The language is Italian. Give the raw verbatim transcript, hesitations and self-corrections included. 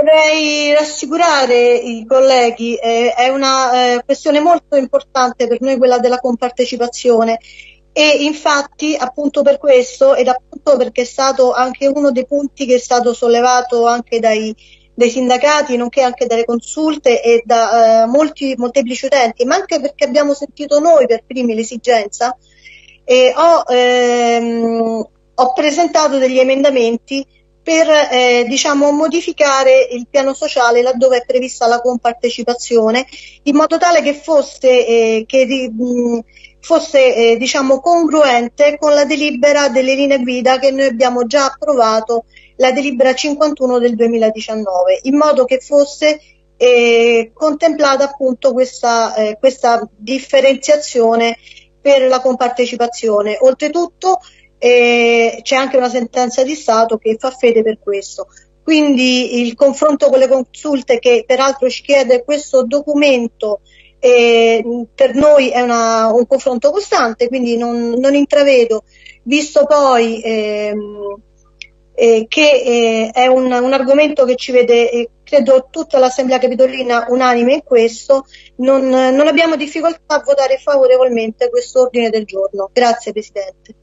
vorrei rassicurare i colleghi, eh, è una eh, questione molto importante per noi quella della compartecipazione e infatti appunto per questo ed appunto perché è stato anche uno dei punti che è stato sollevato anche dai, dai sindacati, nonché anche dalle consulte e da eh, molti molteplici utenti, ma anche perché abbiamo sentito noi per primi l'esigenza, e ho, ehm, ho presentato degli emendamenti per eh, diciamo, modificare il piano sociale laddove è prevista la compartecipazione, in modo tale che fosse, eh, che, mh, fosse eh, diciamo, congruente con la delibera delle linee guida che noi abbiamo già approvato, la delibera cinquantuno del duemiladiciannove, in modo che fosse eh, contemplata appunto questa, eh, questa differenziazione per la compartecipazione. Oltretutto Eh, c'è anche una sentenza di Stato che fa fede per questo. Quindi il confronto con le consulte, che peraltro ci chiede questo documento, eh, per noi è una, un confronto costante, quindi non, non intravedo, visto poi ehm, eh, che eh, è un, un argomento che ci vede, eh, credo, tutta l'Assemblea Capitolina unanime in questo, non, non abbiamo difficoltà a votare favorevolmente questo ordine del giorno. Grazie Presidente.